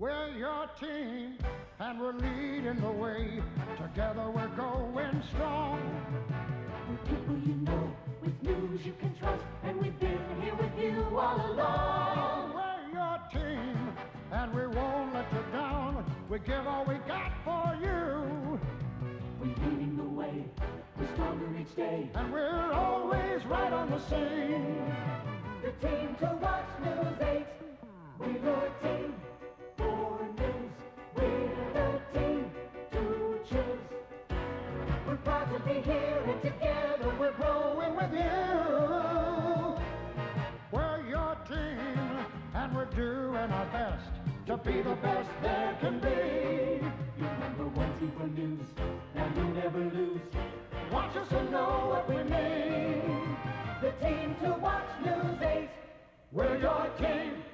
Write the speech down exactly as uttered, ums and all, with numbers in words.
We're your team, and we're leading the way. Together we're going strong. We're people you know, with news you can trust, and we've been here with you all along. We're your team, and we won't let you down. We give all we got for you. We're leading the way, we're stronger each day, and we're always right on the scene. The team to watch, News eight. We're your team for news. We're the team to choose. We're proud to be here, and together we're growing with you. We're your team, and we're doing our best to be the best there can be. You're number one team for news, now you never lose. Want us to know what we mean. The team to watch, News eight. We're your team.